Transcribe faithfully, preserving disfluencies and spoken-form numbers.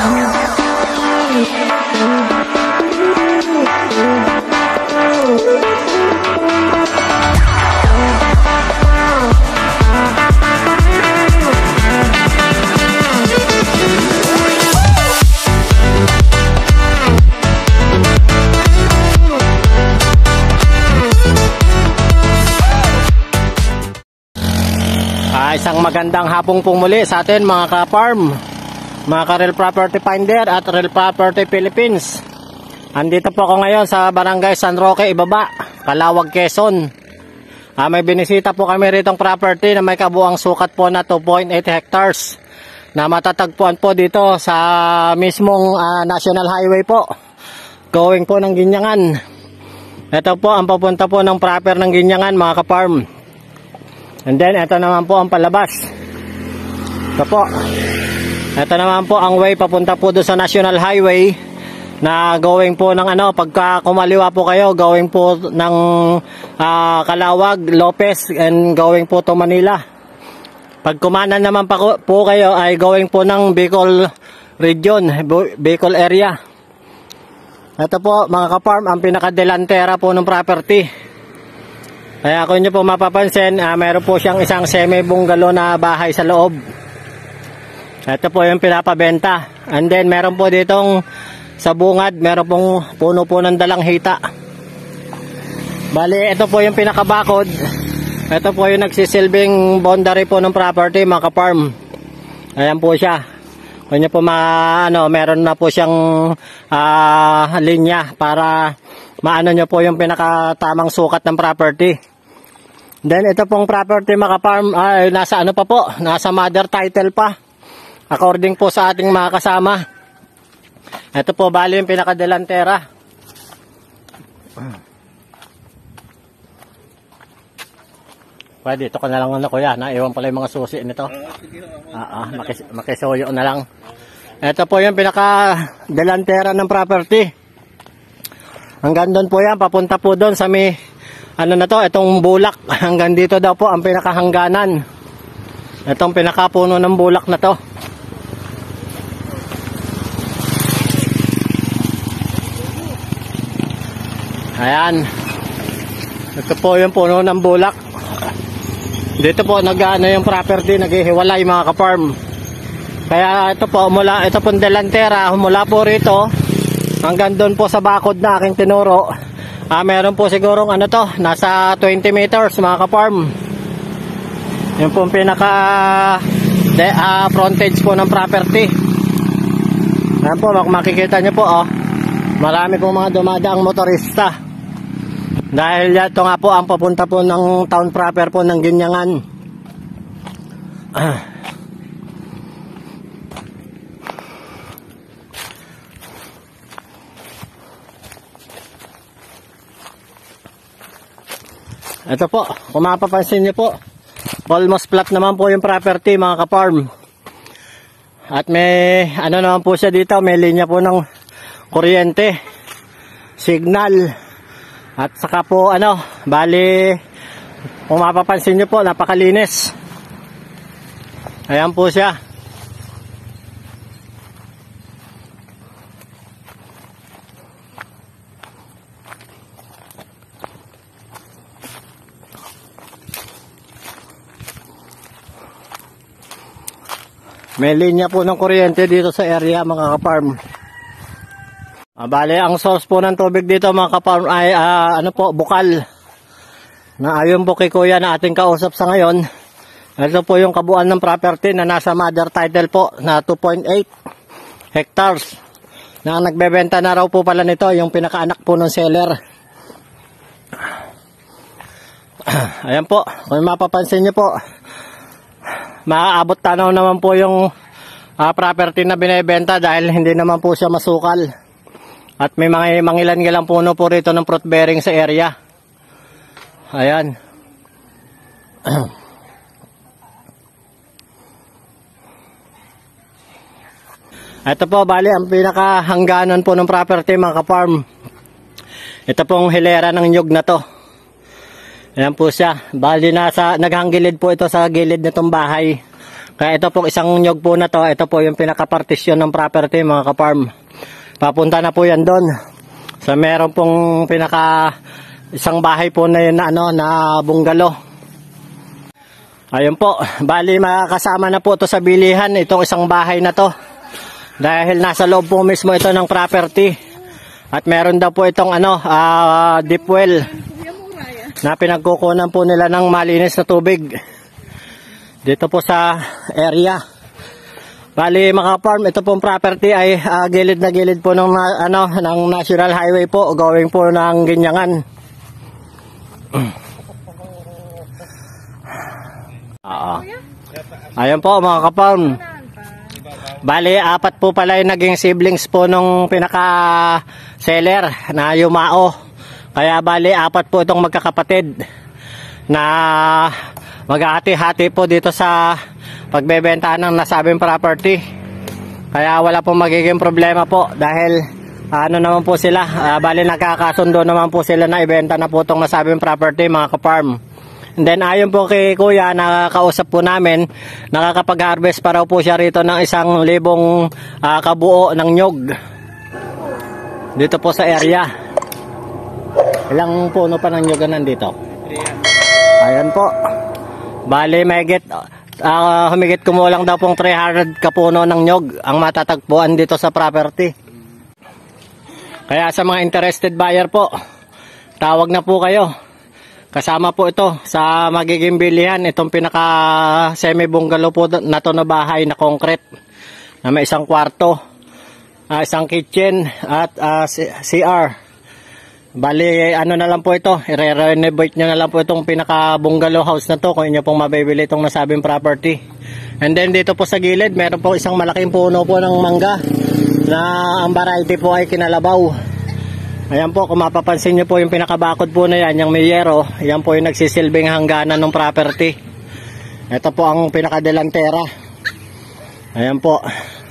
Isang magandang hapong pong muli sa atin mga ka-farm, mga ka-Real Property Finder at Real Property Philippines. Andito po ako ngayon sa Barangay San Roque, Ibaba, Calawag, Quezon. ah, May binisita po kami ritong property na may kabuang sukat po na two point eight hectares na matatagpuan po dito sa mismong uh, National Highway po, going po ng Ginyangan. Ito po ang papunta po ng proper ng Ginyangan mga ka-farm. And then, ito naman po ang palabas. Ito po. Ito naman po ang way papunta po doon sa National Highway na going po ng ano, pagka kumaliwa po kayo, going po ng uh, Calawag, Lopez, and going po to Manila. Pag kumanan naman pa po kayo ay going po ng Bicol region, Bicol area. Ito po mga ka-farm, ang pinakadelantera po ng property. Kaya kung nyo po mapapansin, uh, meron po siyang isang semi-bungalow na bahay sa loob. Ito po yung pinapabenta. And then meron po ditong sa bungad, meron pong puno po ng dalanghita. Bali, ito po yung pinakabakod. Ito po yung nagsisilbing boundary po ng property, mga ka-farm. Ayan po siya. Kung nyo po ma, ano, meron na po siyang uh, linya para maano nyo po yung pinakatamang sukat ng property. Then ito pong property mga ka-farm ay nasa ano pa po, nasa mother title pa. According po sa ating mga kasama. Ito po bali yung pinakadelantera. Pwede, ito ko na lang ano kuya, naiwan pala yung mga susi nito. Ah, ah, makis makisuyo na lang. Ito po yung pinakadelantera ng property. Hanggang doon po yan, papunta po doon sa may ano na to, itong bulak. Hanggang dito daw po ang pinakahangganan. Itong pinakapuno ng bulak na to. Ayan. Ito po yung puno ng bulak. Dito po nag-ano yung property, naghihiwalay mga ka-farm. Kaya ito po, mula, ito pong delantera, mula po rito hanggang doon po sa bakod na aking tinuro. Ah, meron po sigurong ano to, nasa twenty meters mga ka-farm. Yung pong pinaka de, uh, frontage po ng property. Ayan po, makikita nyo po oh, marami pong mga dumadaang motorista. Dahil ito nga po ang papunta po ng town proper po ng Ginyangan. Ah. Ito po, kung mapapansin nyo po, almost flat naman po yung property mga ka-farm. At may, ano naman po siya dito, may linya po ng kuryente, signal, at saka po, ano, bali, kung mapapansin nyo po, napakalinis. Ayan po siya. May linya po ng kuryente dito sa area mga ka-farm. Ah, bale, ang source po ng tubig dito mga ka-farm ay uh, ano po, bukal. Na ayon po kay kuya na ating kausap sa ngayon. Ito po yung kabuuan ng property na nasa mother title po na two point eight hectares. Na ang nagbebenta na raw po pala nito yung pinakaanak po ng seller. Ayan po, kung mapapansin nyo po, maaabot tanaw naman po yung uh, property na binebenta dahil hindi naman po siya masukal. At may mga mangilan-ngilang puno po rito ng fruit bearing sa area. Ayan. Ito po bali ang pinakahangganan po ng property mga ka-farm. Ito pong hilera ng nyug na to. Ayan po siya. Bali nasa naghangilid po ito sa gilid nitong bahay. Kaya ito po isang nyog po na to, ito po yung pinaka-partition ng property mga ka-farm. Papunta na po yan doon. So meron pong pinaka isang bahay po na yun na, ano, na bungalow. Ayun po, bali makakasama na po to sa bilihan itong isang bahay na to. Dahil nasa loob po mismo ito ng property. At meron daw po itong ano, uh, deep well na pinagkukunan po nila ng malinis na tubig. Dito po sa area. Bali mga farm, ito pong property ay uh, gilid na gilid po ng uh, ano ng National Highway po, going po ng Ginyangan. Oo. Ayun po mga ka-farm. Bali apat po pala yung naging siblings po nung pinaka seller na Yumao. Kaya bali apat po itong magkakapatid na maghahati-hati po dito sa pagbebenta ng nasabing property. Kaya wala pong magiging problema po dahil ano naman po sila, uh, bali nagkakasundo naman po sila na ibenta na po itong nasabing property mga ka-farm. And then ayon po kay kuya, nakakausap po namin, nakakapag-harvest pa raw po siya rito ng isang libong uh, kabuo ng nyog dito po sa area. Ilang puno pa ng nyogan nandito? Ayan po. Bali, mahigit, uh, humigit kumulang daw pong three hundred kapuno ng nyog ang matatagpuan dito sa property. Kaya sa mga interested buyer po, tawag na po kayo. Kasama po ito sa magiging bilihan, itong pinaka semi-bungalow po na to na bahay na concrete. Na may isang kwarto, uh, isang kitchen at uh, C R. Bali, ano na lang po ito, i-renovate nyo na lang po itong pinaka-bungalow house na to kung inyo pong mabibili itong nasabing property. And then dito po sa gilid, meron po isang malaking puno po ng mangga na ang variety po ay kinalabaw. Ayan po, kung mapapansin nyo po yung pinakabakod po na yan, yung miyero, yan po yung nagsisilbing hangganan ng property. Ito po ang pinakadelantera. Ayan po.